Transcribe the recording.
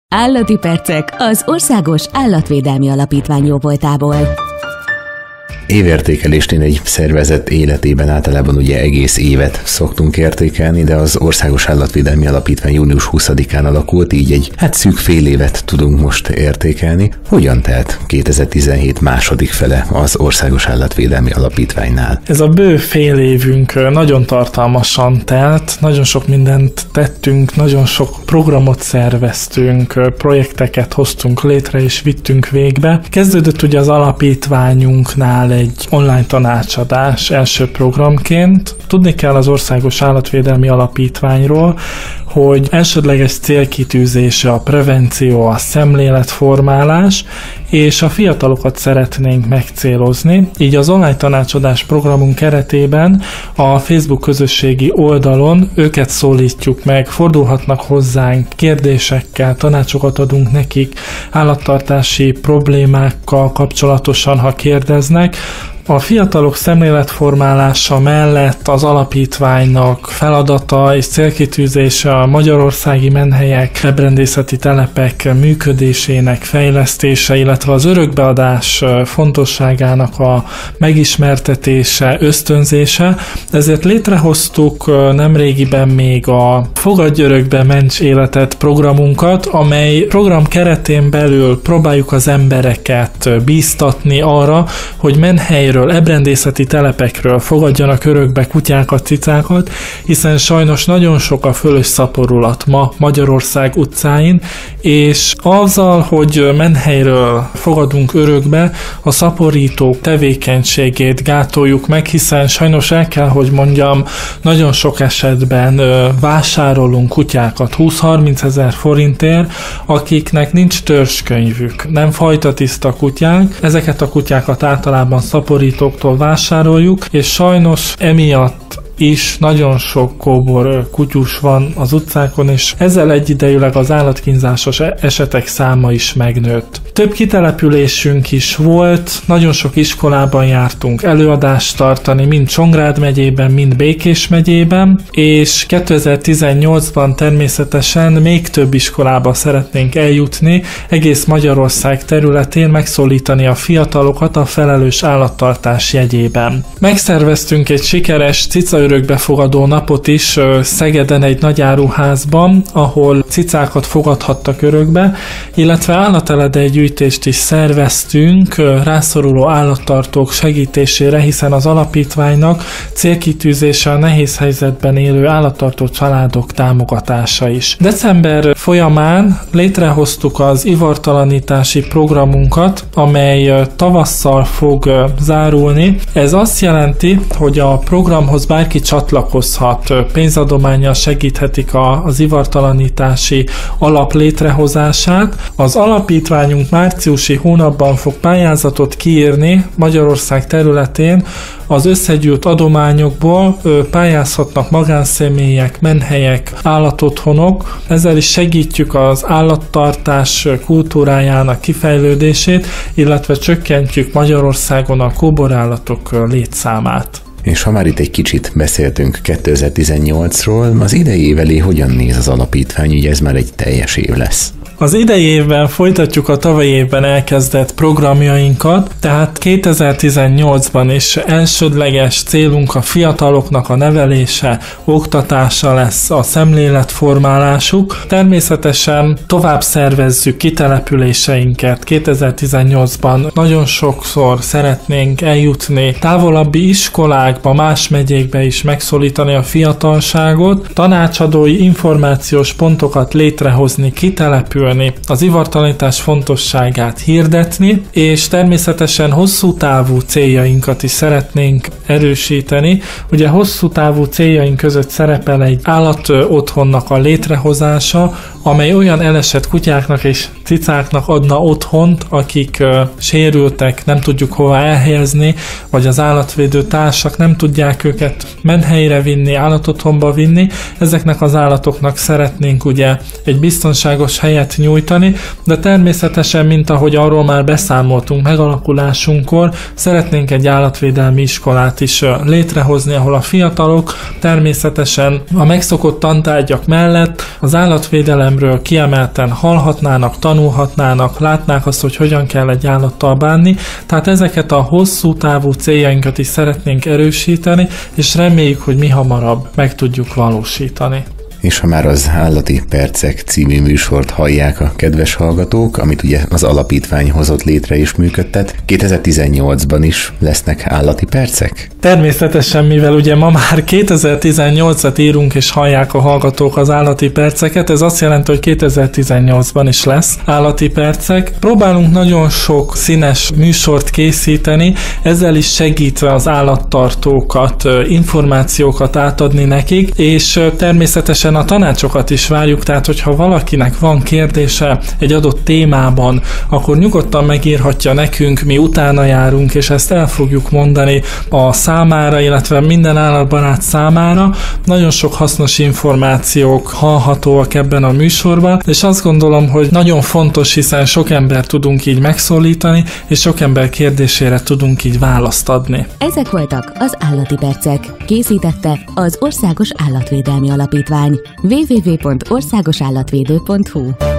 Állati percek az Országos Állatvédelmi Alapítvány jóvoltából. Évértékelésnél egy szervezet életében általában ugye egész évet szoktunk értékelni, de az Országos Állatvédelmi Alapítvány június 20-án alakult, így egy szűk fél évet tudunk most értékelni. Hogyan telt 2017 második fele az Országos Állatvédelmi Alapítványnál? Ez a bő fél évünk nagyon tartalmasan telt, nagyon sok mindent tettünk, nagyon sok programot szerveztünk, projekteket hoztunk létre és vittünk végbe. Kezdődött ugye az alapítványunknál egy online tanácsadás első programként. Tudni kell az Országos Állatvédelmi Alapítványról, hogy elsődleges célkitűzése a prevenció, a szemléletformálás, és a fiatalokat szeretnénk megcélozni. Így az online tanácsadás programunk keretében a Facebook közösségi oldalon őket szólítjuk meg, fordulhatnak hozzánk kérdésekkel, tanácsokat adunk nekik, állattartási problémákkal kapcsolatosan, ha kérdeznek. A fiatalok szemléletformálása mellett az alapítványnak feladata és célkitűzése a magyarországi menhelyek, ebrendészeti telepek működésének fejlesztése, illetve az örökbeadás fontosságának a megismertetése, ösztönzése. Ezért létrehoztuk nemrégiben még a Fogadj örökbe, ments életet programunkat, amely program keretén belül próbáljuk az embereket bíztatni arra, hogy menhelyről, ebrendészeti telepekről fogadjanak örökbe kutyákat, cicákat, hiszen sajnos nagyon sok a fölös szaporulat ma Magyarország utcáin, és azzal, hogy menhelyről fogadunk örökbe, a szaporítók tevékenységét gátoljuk meg, hiszen sajnos el kell, hogy mondjam, nagyon sok esetben vásárolunk kutyákat 20-30 ezer forintért, akiknek nincs törzskönyvük, nem fajtatiszta kutyák, ezeket a kutyákat általában szaporítóktól vásároljuk, és sajnos emiatt is nagyon sok kóbor kutyus van az utcákon, és ezzel egyidejűleg az állatkínzásos esetek száma is megnőtt. Több kitelepülésünk is volt, nagyon sok iskolában jártunk előadást tartani, mind Csongrád megyében, mind Békés megyében, és 2018-ban természetesen még több iskolába szeretnénk eljutni, egész Magyarország területén megszólítani a fiatalokat a felelős állattartás jegyében. Megszerveztünk egy sikeres cicaörökbefogadó napot is Szegeden egy nagy áruházban, ahol cicákat fogadhattak örökbe, illetve állateledei gyűjtést is szerveztünk rászoruló állattartók segítésére, hiszen az alapítványnak célkitűzése a nehéz helyzetben élő állattartó családok támogatása is. December folyamán létrehoztuk az ivartalanítási programunkat, amely tavasszal fog zárulni. Ez azt jelenti, hogy a programhoz bárki csatlakozhat, pénzadománnyal segíthetik az ivartalanítási alap létrehozását. Az alapítványunk márciusi hónapban fog pályázatot kiírni Magyarország területén, az összegyűjt adományokból pályázhatnak magánszemélyek, menhelyek, állatotthonok. Ezzel is segítjük az állattartás kultúrájának kifejlődését, illetve csökkentjük Magyarországon a kóborállatok létszámát. És ha már itt egy kicsit beszéltünk 2018-ról, az idei év elé hogyan néz az alapítvány, ugye ez már egy teljes év lesz? Az idei évben folytatjuk a tavalyi évben elkezdett programjainkat, tehát 2018-ban is elsődleges célunk a fiataloknak a nevelése, oktatása lesz, a szemléletformálásuk. Természetesen tovább szervezzük kitelepüléseinket. 2018-ban nagyon sokszor szeretnénk eljutni távolabbi iskolákba, más megyékbe is megszólítani a fiatalságot, tanácsadói információs pontokat létrehozni, kitelepülni, az ivartalanítás fontosságát hirdetni, és természetesen hosszú távú céljainkat is szeretnénk erősíteni. Ugye hosszú távú céljaink között szerepel egy állatotthonnak a létrehozása, amely olyan elesett kutyáknak és cicáknak adna otthont, akik sérültek, nem tudjuk hova elhelyezni, vagy az állatvédő társak nem tudják őket menhelyre vinni, állatotthonba vinni. Ezeknek az állatoknak szeretnénk ugye egy biztonságos helyet nyújtani, de természetesen, mint ahogy arról már beszámoltunk megalakulásunkkor, szeretnénk egy állatvédelmi iskolát is létrehozni, ahol a fiatalok természetesen a megszokott tantárgyak mellett az állatvédelemről kiemelten hallhatnának, tanulhatnának, látnák azt, hogy hogyan kell egy állattal bánni, tehát ezeket a hosszú távú céljainkat is szeretnénk erősíteni, és reméljük, hogy mi hamarabb meg tudjuk valósítani. És ha már az Állati Percek című műsort hallják a kedves hallgatók, amit ugye az alapítvány hozott létre és működtet, 2018-ban is lesznek állati percek? Természetesen, mivel ugye ma már 2018-at írunk és hallják a hallgatók az állati perceket, ez azt jelenti, hogy 2018-ban is lesz állati percek. Próbálunk nagyon sok színes műsort készíteni, ezzel is segítve az állattartókat, információkat átadni nekik, és természetesen a tanácsokat is várjuk, tehát hogyha valakinek van kérdése egy adott témában, akkor nyugodtan megírhatja nekünk, mi utána járunk, és ezt el fogjuk mondani a számára, illetve minden állatbarát számára. Nagyon sok hasznos információk hallhatóak ebben a műsorban, és azt gondolom, hogy nagyon fontos, hiszen sok ember tudunk így megszólítani, és sok ember kérdésére tudunk így választ adni. Ezek voltak az Állati Percek. Készítette az Országos Állatvédelmi Alapítvány. www.országosállatvédő.hu